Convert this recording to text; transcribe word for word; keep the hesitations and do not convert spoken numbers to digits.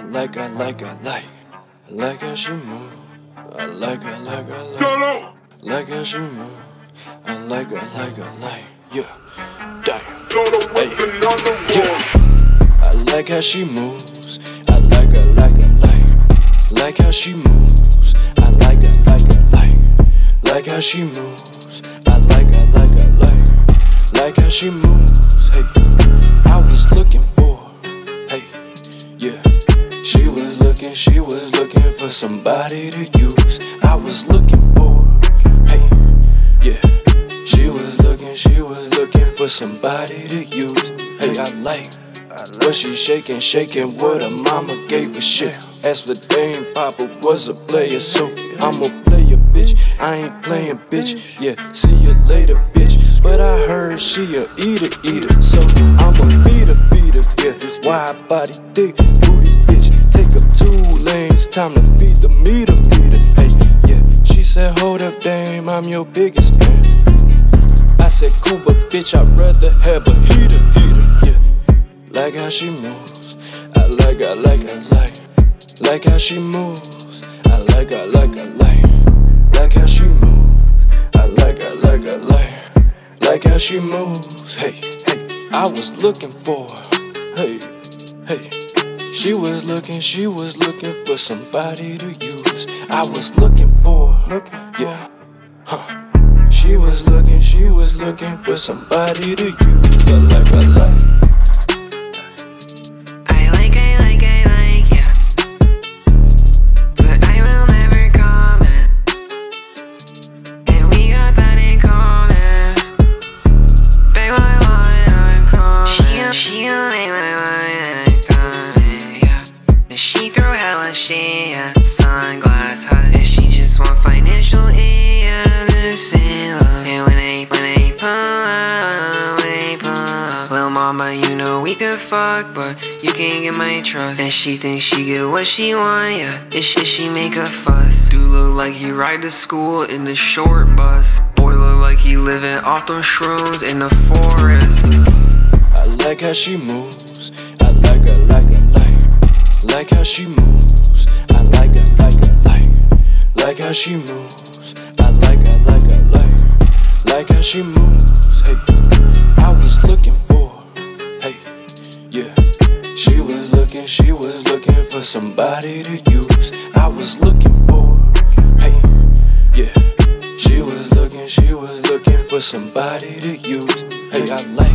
like, I like, I like, I like how she move. I like, I like, I like, like how she move. I like, I like, I like, yeah, damn, hey, yeah. I like how she moves. I like, I like, I like, like how she moves. I like, I like, I like, like how she moves. I like, I like, I like, like how she moves. Hey, I was looking for, hey, yeah. She was looking, she was looking for somebody to use. I was looking for, hey, yeah. She was looking, she was looking for somebody to use. Hey, I like what she shaking, shaking what her mama gave her shit. As for Dame, Papa was a player, so I'm a player, bitch. I ain't playing, bitch. Yeah, see you later, bitch. But I heard she a eater, eater, so I'm a feeder, feeder, yeah. Wide body, thick booty, bitch. Take up two lanes, time to feed the meter, meter. Hey, yeah. She said, hold up, Dame, I'm your biggest fan. I said, cool, but bitch, I'd rather have a heater, heater, yeah. Like how she moves. I like, I like, I like, like how she moves. I like, I like, I like, like how she moves. I like, I like, I like, like how she moves. Hey, hey, I was looking for, hey, hey. She was looking, she was looking for somebody to use. I was looking for, yeah, huh. She was looking, she was looking for somebody to use. I like, I like. I like, I like, I like, yeah. But I will never comment. And we got that in common. Make my line uncommon. She'll make my line uncommon, yeah. And she throw hella shit, yeah. Sunglass hut. And she just want financial aid, yeah. This ain't love. And when they, when they pull up, when they pull up, lil' mama, you know we could fuck, but you can't get my trust. And she thinks she get what she want, yeah. If she, she make a fuss. Dude look like he ride to school in the short bus. Boy look like he living off those shrooms in the forest. I like how she moves. I like, I like, I like, like how she moves. I like, I like, I like, like how she moves. I like, I like, I like, like how she moves. Hey, I was looking for, hey, yeah. She was looking, she was looking for somebody to use. I was looking for, hey, yeah. She was looking, she was looking for somebody to use. Hey, I like.